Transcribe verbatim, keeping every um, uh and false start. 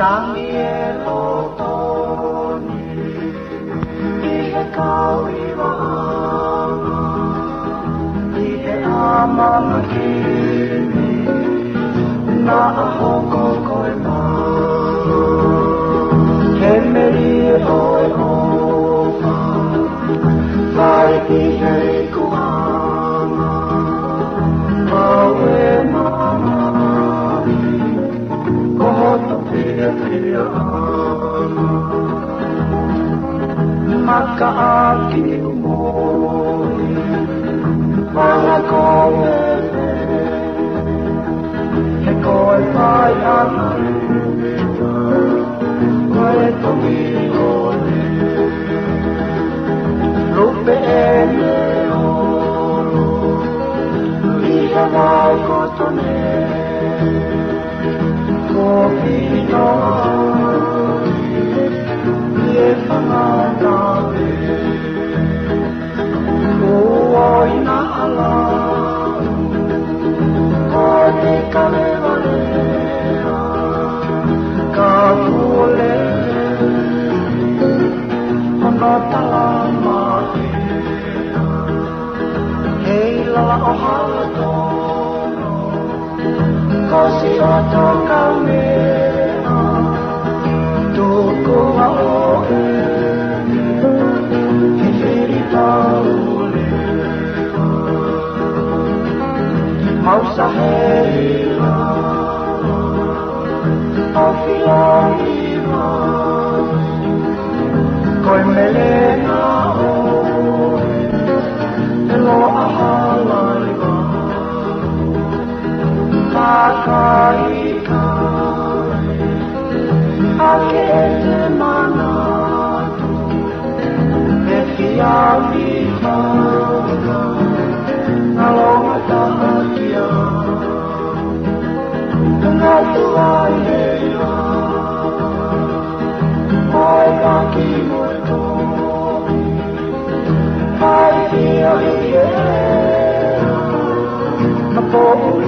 Tangi e Lotoni, i he kau i wahanga, i he amana kimi, na ahoko koe maa. He meri e oe oka, whai ki he kuhanga, au e mamari, kohoto pia pia ana. Maka aki umoi, mana koe me, he koe pai ana ruta, koe toki ole. Lupe e me oro, liha wau kotone, ko pino e whangata me, ua i na ala, ko te kalewarea, ka pule, ono talama hea, hei lala o halatono, ko si oto kaumea, tuku a oe, he whiri paulea, mausa heila, o whiahiwa, koe melena oe, e loa halaiwa, Taka i kai, ake e te manatu, e whiawi hanga, na longa tahatia, ngā tuai heila, ai aki moe tohi, ai hia i ea, na pohu